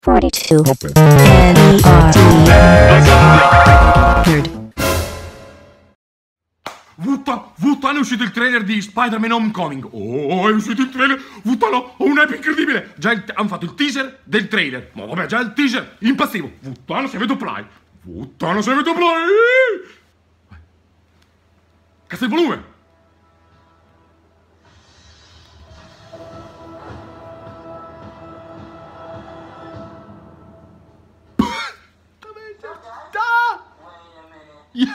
42. Vabbè. Nerd. Vuttano, è uscito il trailer di Spider-Man Homecoming. Oh, è uscito il trailer. Vuttano, ho un'hype incredibile. Già hanno fatto il teaser del trailer. Ma vabbè, già il teaser impassivo. Vuttano, se vedo play. Vuttano, se vedo play. Cazzo il volume. Yeah.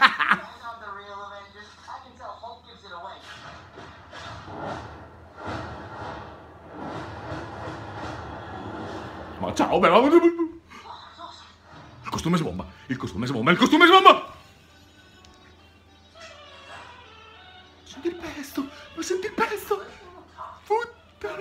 Ma ciao, beh, il costume si bomba, il costume si bomba, il costume si bomba! Senti il pesto, ma senti il pesto! Puttana!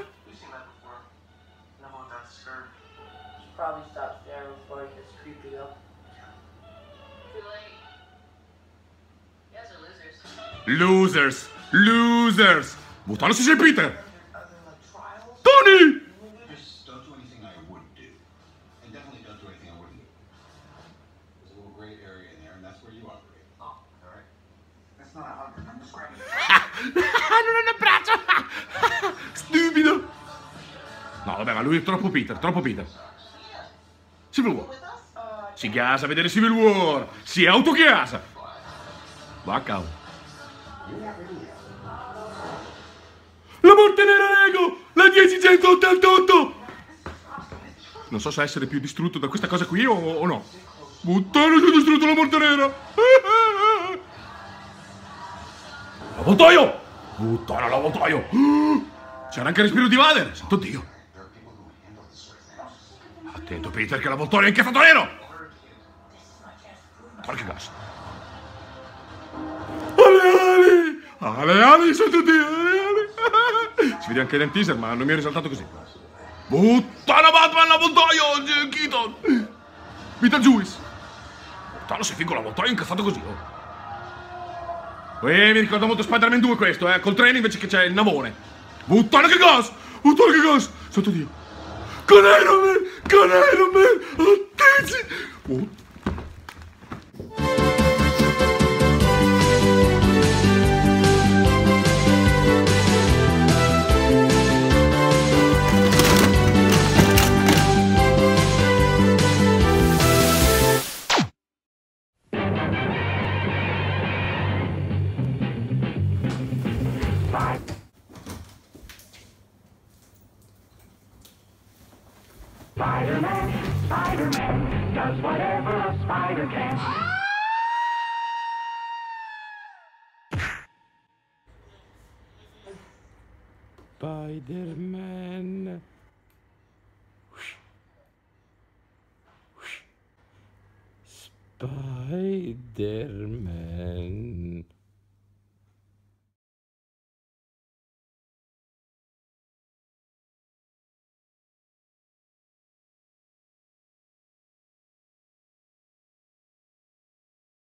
Probably stop there before it gets creepy though. Too late. You guys are losers. Losers! Buttano su sei Peter! Tony! Just don't do anything I wouldn't do. And definitely don't do anything I wouldn't do. There's a little gray area in there, and that's where you operate. Oh, alright. That's not a hug, I'm describing it. Non è un abbraccio! Stupido! No, vabbè, ma lui è troppo Peter, troppo Peter. Civil War. Si gasa a vedere Civil War. Si autogasa. Va a cavo. La morte nera Lego! La 1088! Non so se essere più distrutto da questa cosa qui o no. Puttana, si è distrutto la morte nera! L'avvoltoio! Puttana, l'avvoltoio! C'era anche il respiro di Vader! Santo Dio! Attento Peter che l'avvoltoio è incazzato nero! Guarda che gas! Ale ali, santo Dio! Ale ali! Si vede anche nel teaser, ma non mi è risaltato così. Puttana Batman, l'avvoltoio! Keaton! Beetlejuice! Puttana, se figo l'avvoltoio è incazzato così, oh! Mi ricorda molto Spider-Man 2 questo, col treno invece che c'è il navone. Puttana che gas! Puttana che gas! Santo Dio! Con Iron Man! Con Iron Man! Attenti! Spider-Man, Spider-Man, does whatever a spider can. Spider-Man. Spider-Man.